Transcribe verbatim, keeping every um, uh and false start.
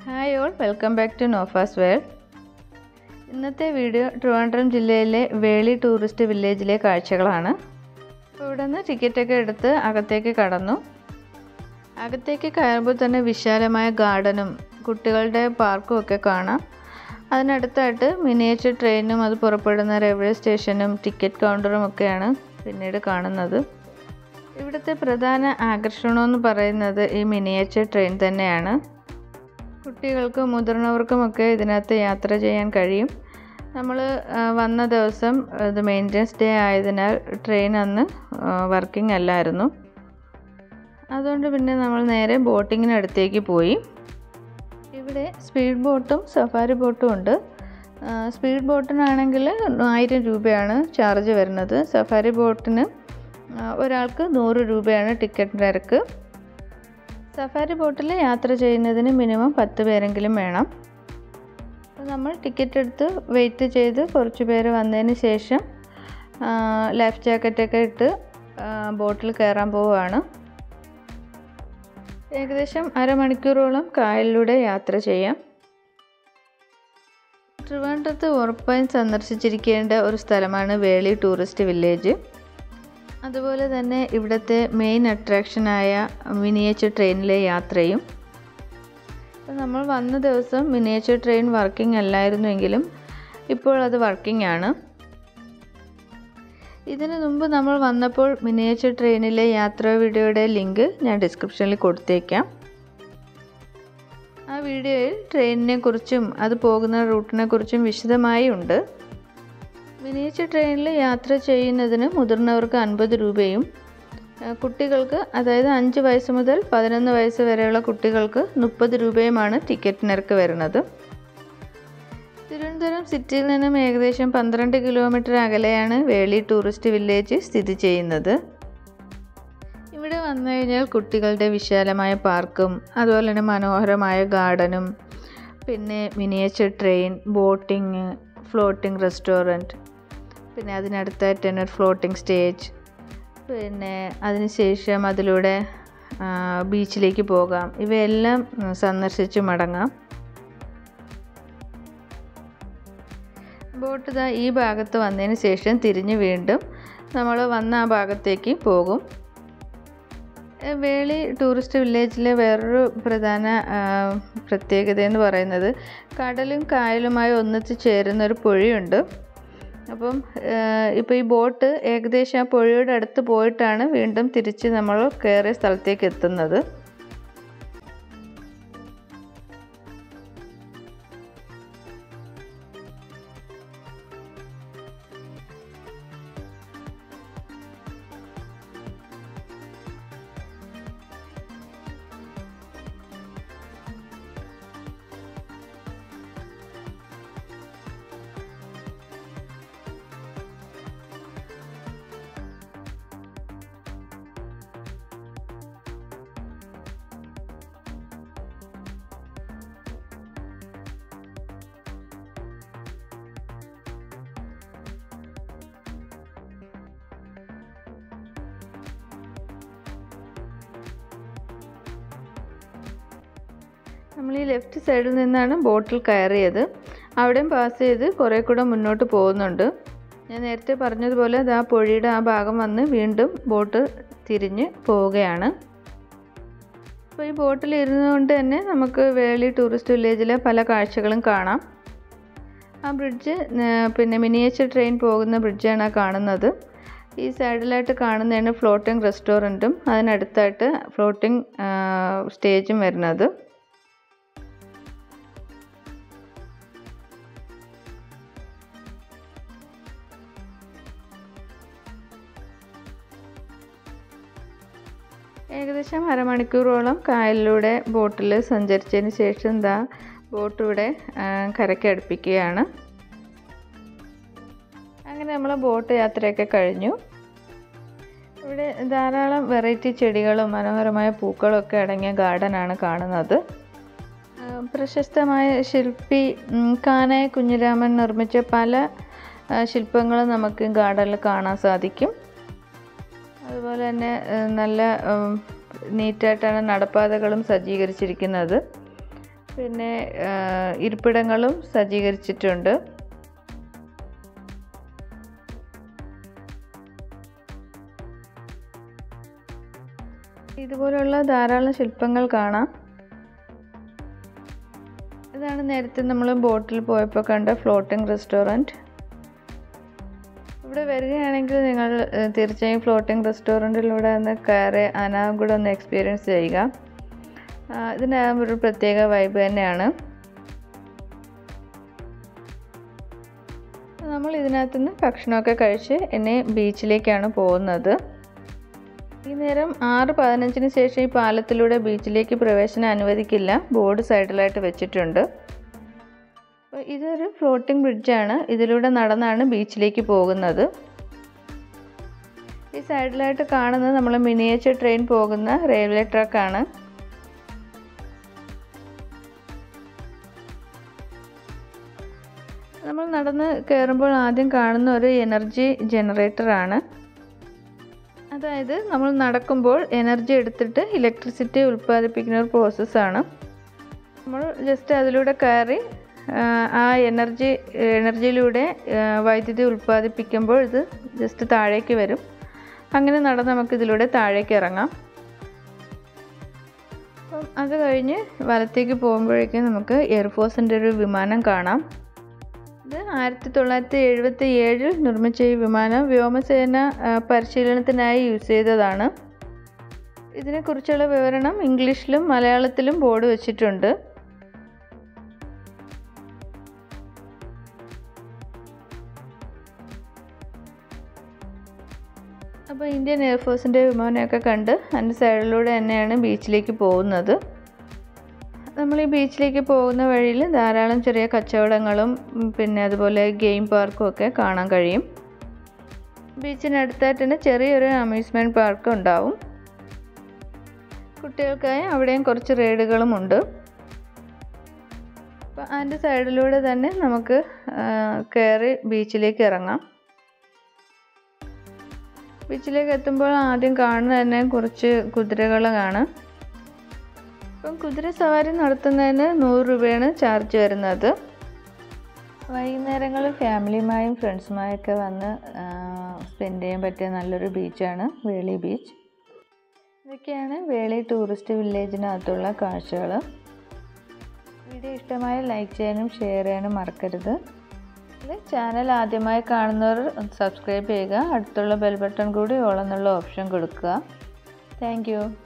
Hi all, welcome back to നോഫാസ് world. ഇന്നത്തെ video Trivandrum ജില്ലയിലെ വേളി ടൂറിസ്റ്റ് വില്ലേജിലെ കാഴ്ചകളാണ്. അപ്പോൾ ഇവിടെ നിന്ന് ടിക്കറ്റൊക്കെ എടുത്ത് അകത്തേക്ക് കടന്നു. അകത്തേക്ക് കയറുമ്പോൾ തന്നെ വിശാലമായ ഗാർഡനും കുട്ടികളുടെ പാർക്കും ഒക്കെ കാണാം. അതിനടുത്തായിട്ട് മിനിയേച്ചർ ട്രെയിനും അത് പുറപ്പെടുന്ന റെയിൽവേ സ്റ്റേഷനും ടിക്കറ്റ് കൗണ്ടറും ഒക്കെയാണ് പിന്നീട് കാണുന്നത്. ഇവിടുത്തെ പ്രധാന ആകർഷണമെന്ന് പറയുന്നത് ഈ മിനിയേച്ചർ ട്രെയിൻ തന്നെയാണ്. കുട്ടികൾക്കും മുതിർന്നവർക്കുമൊക്കെ ഇതിനകത്ത് യാത്ര ചെയ്യാൻ കഴിയും. നമ്മൾ വന്ന ദിവസം ഇത് മെയിൻ്റനൻസ് ഡേ ആയതിനാൽ ട്രെയിൻ അന്ന് വർക്കിംഗ് അല്ലായിരുന്നു. അതുകൊണ്ട് പിന്നെ നമ്മൾ നേരെ ബോട്ടിങ്ങിനടുത്തേക്ക് പോയി. ഇവിടെ സ്പീഡ് ബോട്ടും സഫാരി ബോട്ടും ഉണ്ട്. സ്പീഡ് ബോട്ടിനാണെങ്കിൽ ആയിരം രൂപയാണ് ചാർജ് വരുന്നത്. സഫാരി ബോട്ടിന് ഒരാൾക്ക് നൂറ് രൂപയാണ് ടിക്കറ്റ് നിരക്ക്. സഫാരി ബോട്ടിൽ യാത്ര ചെയ്യുന്നതിന് മിനിമം പത്ത് പേരെങ്കിലും വേണം. അപ്പോൾ നമ്മൾ ടിക്കറ്റ് എടുത്ത് വെയിറ്റ് ചെയ്ത് കുറച്ച് പേര് വന്നതിന് ശേഷം ലൈഫ് ജാക്കറ്റൊക്കെ ഇട്ട് ബോട്ടിൽ കയറാൻ പോവുകയാണ്. ഏകദേശം അരമണിക്കൂറോളം കായലിലൂടെ യാത്ര ചെയ്യാം. ട്രിവാൻഡ്രത്ത് ഉറപ്പായും സന്ദർശിച്ചിരിക്കേണ്ട ഒരു സ്ഥലമാണ് വേളി ടൂറിസ്റ്റ് വില്ലേജ്. അതുപോലെ തന്നെ ഇവിടുത്തെ മെയിൻ അട്രാക്ഷനായ മിനിയേച്ചർ ട്രെയിനിലെ യാത്രയും. അപ്പോൾ നമ്മൾ വന്ന ദിവസം മിനിയേച്ചർ ട്രെയിൻ വർക്കിംഗ് അല്ലായിരുന്നുവെങ്കിലും ഇപ്പോൾ അത് വർക്കിംഗ് ആണ്. ഇതിനു മുമ്പ് നമ്മൾ വന്നപ്പോൾ മിനിയേച്ചർ ട്രെയിനിലെ യാത്രാ വീഡിയോയുടെ ലിങ്ക് ഞാൻ ഡിസ്ക്രിപ്ഷനിൽ കൊടുത്തേക്കാം. ആ വീഡിയോയിൽ ട്രെയിനിനെ കുറിച്ചും അത് പോകുന്ന റൂട്ടിനെ കുറിച്ചും വിശദമായി ഉണ്ട്. മിനിയേച്ചർ ട്രെയിനിൽ യാത്ര ചെയ്യുന്നതിന് മുതിർന്നവർക്ക് അൻപത് രൂപയും കുട്ടികൾക്ക്, അതായത് അഞ്ച് വയസ്സ് മുതൽ പതിനൊന്ന് വയസ്സ് വരെയുള്ള കുട്ടികൾക്ക് മുപ്പത് രൂപയുമാണ് ടിക്കറ്റ് നിരക്ക് വരുന്നത്. തിരുവനന്തപുരം സിറ്റിയിൽ നിന്നും ഏകദേശം പന്ത്രണ്ട് കിലോമീറ്റർ അകലെയാണ് വേളി ടൂറിസ്റ്റ് വില്ലേജ് സ്ഥിതി ചെയ്യുന്നത്. ഇവിടെ വന്നു കഴിഞ്ഞാൽ കുട്ടികളുടെ വിശാലമായ പാർക്കും അതുപോലെ തന്നെ മനോഹരമായ ഗാർഡനും പിന്നെ miniature train, boating, floating restaurant, പിന്നെ അതിനടുത്തായിട്ട് തന്നെ ഒരു ഫ്ലോട്ടിംഗ് സ്റ്റേജ്, പിന്നെ അതിനുശേഷം അതിലൂടെ ബീച്ചിലേക്ക് പോകാം. ഇവയെല്ലാം സന്ദർശിച്ച് മടങ്ങാം. ബോട്ട് ഇതാ ഈ ഭാഗത്ത് വന്നതിന് ശേഷം തിരിഞ്ഞ് വീണ്ടും നമ്മൾ വന്ന ആ ഭാഗത്തേക്ക് പോകും. വേളി ടൂറിസ്റ്റ് വില്ലേജിലെ വേറൊരു പ്രധാന പ്രത്യേകത എന്ന് പറയുന്നത് കടലും കായലുമായി ഒന്നിച്ച് ചേരുന്ന ഒരു പുഴയുണ്ട്. അപ്പം ഇപ്പോൾ ഈ ബോട്ട് ഏകദേശം ആ പുഴയുടെ അടുത്ത് പോയിട്ടാണ് വീണ്ടും തിരിച്ച് നമ്മൾ കയറിയ സ്ഥലത്തേക്ക് എത്തുന്നത്. നമ്മൾ ഈ ലെഫ്റ്റ് സൈഡിൽ നിന്നാണ് ബോട്ടിൽ കയറിയത്. അവിടെയും പാസ് ചെയ്ത് കുറേ കൂടെ മുന്നോട്ട് പോകുന്നുണ്ട്. ഞാൻ നേരത്തെ പറഞ്ഞതുപോലെ അത് ആ പുഴയുടെ ആ ഭാഗം വന്ന് വീണ്ടും ബോട്ട് തിരിഞ്ഞ് പോവുകയാണ്. അപ്പോൾ ഈ ബോട്ടിൽ ഇരുന്നുകൊണ്ട് തന്നെ നമുക്ക് വേളി ടൂറിസ്റ്റ് വില്ലേജിലെ പല കാഴ്ചകളും കാണാം. ആ ബ്രിഡ്ജ് പിന്നെ മിനിയേച്ചർ ട്രെയിൻ പോകുന്ന ബ്രിഡ്ജാണ് ആ കാണുന്നത്. ഈ സൈഡിലായിട്ട് കാണുന്നതാണ് ഫ്ലോട്ടിംഗ് റെസ്റ്റോറൻറ്റും അതിനടുത്തായിട്ട് ഫ്ലോട്ടിംഗ് സ്റ്റേജും വരുന്നത്. ഏകദേശം അരമണിക്കൂറോളം കായലിലൂടെ ബോട്ടിൽ സഞ്ചരിച്ചതിന് ശേഷം എന്താ ബോട്ട് ഇവിടെ കരയ്ക്ക് അടുപ്പിക്കുകയാണ്. അങ്ങനെ നമ്മൾ ബോട്ട് യാത്രയൊക്കെ കഴിഞ്ഞു. ഇവിടെ ധാരാളം വെറൈറ്റി ചെടികളും മനോഹരമായ പൂക്കളും ഒക്കെ അടങ്ങിയ ഗാർഡനാണ് കാണുന്നത്. പ്രശസ്തമായ ശില്പി കാനായ കുഞ്ഞിരാമൻ നിർമ്മിച്ച പല ശില്പങ്ങളും നമുക്ക് ഗാർഡനിൽ കാണാൻ സാധിക്കും. അതുപോലെ തന്നെ നല്ല നീറ്റായിട്ടാണ് നടപ്പാതകളും സജ്ജീകരിച്ചിരിക്കുന്നത്. പിന്നെ ഇരിപ്പിടങ്ങളും സജ്ജീകരിച്ചിട്ടുണ്ട്. ഇതുപോലുള്ള ധാരാളം ശില്പങ്ങൾ കാണാം. ഇതാണ് നേരത്തെ നമ്മൾ ബോട്ടിൽ പോയപ്പോൾ കണ്ട ഫ്ലോട്ടിംഗ് റെസ്റ്റോറൻറ്റ്. ഇവിടെ വരികയാണെങ്കിൽ നിങ്ങൾ തീർച്ചയായും ഫ്ലോട്ടിംഗ് റെസ്റ്റോറൻറ്റിലൂടെ ഒന്ന് കയറി അതിനകം കൂടെ ഒന്ന് എക്സ്പീരിയൻസ് ചെയ്യുക. ഇതിനകം ഒരു പ്രത്യേക വൈബ് തന്നെയാണ്. നമ്മൾ ഇതിനകത്തുനിന്ന് ഭക്ഷണമൊക്കെ കഴിച്ച് ഇനി ബീച്ചിലേക്കാണ് പോകുന്നത്. ഈ നേരം ആറ് പതിനഞ്ചിന് ശേഷം ഈ പാലത്തിലൂടെ ബീച്ചിലേക്ക് പ്രവേശനം അനുവദിക്കില്ല. ബോർഡ് സൈഡിലായിട്ട് വെച്ചിട്ടുണ്ട്. അപ്പോൾ ഇതൊരു ഫ്ലോട്ടിംഗ് ബ്രിഡ്ജാണ്. ഇതിലൂടെ നടന്നാണ് ബീച്ചിലേക്ക് പോകുന്നത്. ഈ സൈഡിലായിട്ട് കാണുന്നത് നമ്മൾ മിനിയേച്ചർ ട്രെയിൻ പോകുന്ന റെയിൽവേ ട്രാക്കാണ്. നമ്മൾ നടന്ന് കയറുമ്പോൾ ആദ്യം കാണുന്ന ഒരു എനർജി ജനറേറ്ററാണ്. അതായത് നമ്മൾ നടക്കുമ്പോൾ എനർജി എടുത്തിട്ട് ഇലക്ട്രിസിറ്റി ഉൽപ്പാദിപ്പിക്കുന്ന ഒരു പ്രോസസ്സാണ്. നമ്മൾ ജസ്റ്റ് അതിലൂടെ കയറി ആ എനർജി എനർജിയിലൂടെ വൈദ്യുതി ഉൽപ്പാദിപ്പിക്കുമ്പോൾ ഇത് ജസ്റ്റ് താഴേക്ക് വരും. അങ്ങനെ നടന്ന് നമുക്ക് ഇതിലൂടെ താഴേക്ക് ഇറങ്ങാം. അപ്പം അത് കഴിഞ്ഞ് വലത്തേക്ക് പോകുമ്പോഴേക്കും നമുക്ക് എയർഫോഴ്സിൻ്റെ ഒരു വിമാനം കാണാം. ഇത് ആയിരത്തി തൊള്ളായിരത്തി എഴുപത്തി ഏഴിൽ നിർമ്മിച്ച ഈ വിമാനം വ്യോമസേന പരിശീലനത്തിനായി യൂസ് ചെയ്തതാണ്. ഇതിനെക്കുറിച്ചുള്ള വിവരണം ഇംഗ്ലീഷിലും മലയാളത്തിലും ബോർഡ് വെച്ചിട്ടുണ്ട്. അപ്പോൾ ഇന്ത്യൻ എയർഫോഴ്സിൻ്റെ വിമാനമൊക്കെ കണ്ട് അതിൻ്റെ സൈഡിലൂടെ തന്നെയാണ് ബീച്ചിലേക്ക് പോകുന്നത്. നമ്മൾ ഈ ബീച്ചിലേക്ക് പോകുന്ന വഴിയിൽ ധാരാളം ചെറിയ കച്ചവടങ്ങളും പിന്നെ അതുപോലെ ഗെയിം പാർക്കും ഒക്കെ കാണാൻ കഴിയും. ബീച്ചിനടുത്തായിട്ട് തന്നെ ചെറിയൊരു അമ്യൂസ്മെൻറ്റ് പാർക്ക് ഉണ്ടാവും. കുട്ടികൾക്കായി അവിടെയും കുറച്ച് റൈഡുകളും ഉണ്ട്. അപ്പോൾ അതിൻ്റെ സൈഡിലൂടെ തന്നെ നമുക്ക് കയറി ബീച്ചിലേക്ക് ഇറങ്ങാം. ബീച്ചിലേക്ക് എത്തുമ്പോൾ ആദ്യം കാണുന്നത് തന്നെ കുറച്ച് കുതിരകളാണ്. ഇപ്പം കുതിര സവാരി നടത്തുന്നതിന് നൂറ് രൂപയാണ് ചാർജ് വരുന്നത്. വൈകുന്നേരങ്ങളിൽ ഫാമിലിയുമായും ഫ്രണ്ട്സുമായൊക്കെ വന്ന് സ്പെൻഡ് ചെയ്യാൻ പറ്റിയ നല്ലൊരു ബീച്ചാണ് വേളി ബീച്ച്. ഇതൊക്കെയാണ് വേളി ടൂറിസ്റ്റ് വില്ലേജിനകത്തുള്ള കാഴ്ചകൾ. വീഡിയോ ഇഷ്ടമായ ലൈക്ക് ചെയ്യാനും ഷെയർ ചെയ്യാനും മറക്കരുത്. ചാനൽ ആദ്യമായി കാണുന്നവർ സബ്സ്ക്രൈബ് ചെയ്യുക. അടുത്തുള്ള ബെൽ ബട്ടൺ കൂടി ഓൾ എന്നുള്ള ഓപ്ഷൻ കൊടുക്കുക. Thank U.